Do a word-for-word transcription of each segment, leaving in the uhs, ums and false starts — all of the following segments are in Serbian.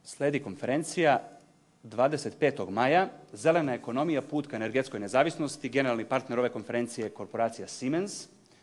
Sledi konferencija dvadeset petog maja, zelena ekonomija, put ka energetskoj nezavisnosti. Generalni partner ove konferencije je korporacija Siemens.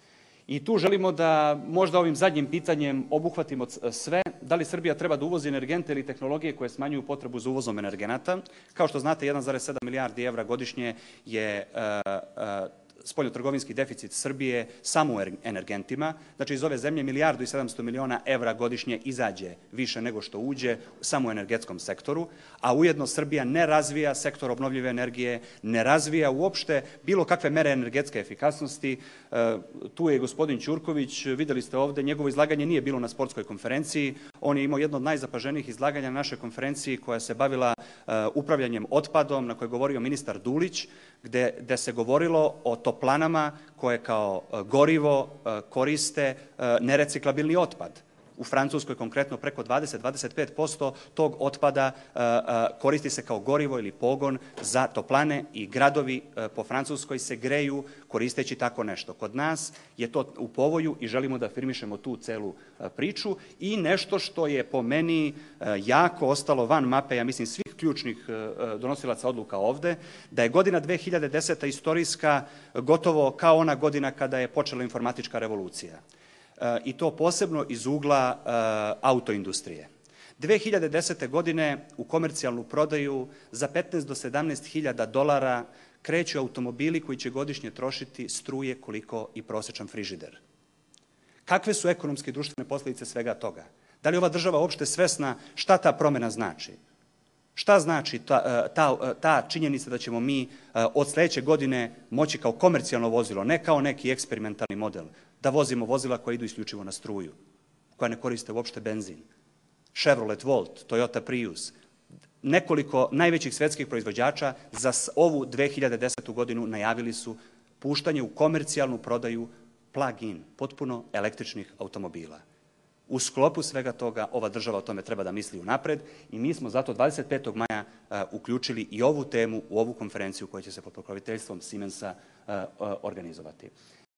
I tu želimo da možda ovim zadnjim pitanjem obuhvatimo sve. Da li Srbija treba da uvozi energente ili tehnologije koje smanjuju potrebu za uvozom energenata? Kao što znate, jedan zarez sedam milijardi evra godišnje je uh, uh, spoljnotrgovinski deficit Srbije samo u energentima. Znači, iz ove zemlje milijardu i sedamsto miliona evra godišnje izađe više nego što uđe samo u energetskom sektoru, a ujedno Srbija ne razvija sektor obnovljive energije, ne razvija uopšte bilo kakve mere energetske efikasnosti. Tu je gospodin Ćurković, videli ste ovde, njegovo izlaganje nije bilo na sportskoj konferenciji. On je imao jedno od najzapaženijih izlaganja na našoj konferenciji koja se bavila upravljanjem otpadom, na kojoj je govorio ministar Dulić, gde, gde se govorilo o toplanama koje kao gorivo koriste nereciklabilni otpad. U Francuskoj konkretno preko dvadeset do dvadeset pet posto tog otpada koristi se kao gorivo ili pogon za toplane i gradovi po Francuskoj se greju koristeći tako nešto. Kod nas je to u povoju i želimo da afirmišemo tu celu priču i nešto što je po meni jako ostalo van mape, ja mislim svih ključnih donosilaca odluka ovde, da je godina dve hiljade deseta istorijska gotovo kao ona godina kada je počela informatička revolucija. I to posebno iz ugla autoindustrije. dve hiljade desete. godine u komercijalnu prodaju za petnaest do sedamnaest hiljada dolara kreću automobili koji će godišnje trošiti struje koliko i prosečan frižider. Kakve su ekonomske i društvene posledice svega toga? Da li ova država uopšte svesna šta ta promena znači? Šta znači ta, ta, ta činjenica da ćemo mi od sledeće godine moći kao komercijalno vozilo, ne kao neki eksperimentalni model, da vozimo vozila koja idu isključivo na struju, koja ne koriste uopšte benzin? Chevrolet Volt, Toyota Prius, nekoliko najvećih svetskih proizvođača za ovu dve hiljade desetu. godinu najavili su puštanje u komercijalnu prodaju plug-in, potpuno električnih automobila. U sklopu svega toga ova država o tome treba da misli unapred i mi smo zato dvadeset petog maja uh, uključili i ovu temu u ovu konferenciju koja će se pod pokroviteljstvom Siemensa uh, uh, organizovati.